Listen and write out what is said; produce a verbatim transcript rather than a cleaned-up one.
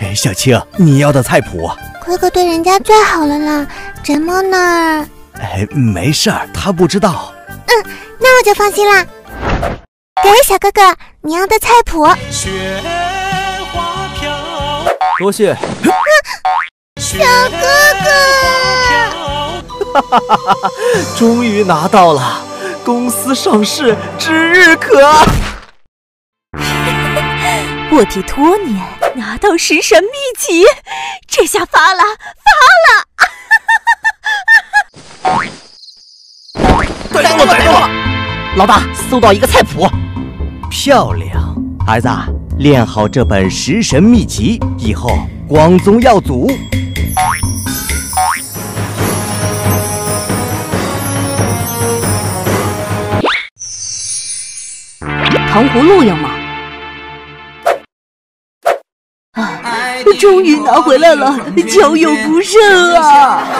哎，小青，你要的菜谱？ 哥哥对人家最好了啦，展猫那儿…… 哎，没事儿，他不知道。 嗯，那我就放心啦。给小哥哥，你要的菜谱。 雪花飘， 多谢。 小哥哥， 哈哈哈哈！终于拿到了，公司上市指日可。 卧底多年，拿到食神秘籍，这下发了，发了！ 逮住了，逮住了！ 老大，搜到一个菜谱， 漂亮！儿子，练好这本食神秘籍，以后光宗耀祖。 糖葫芦要吗？啊，终于拿回来了，交友不慎啊！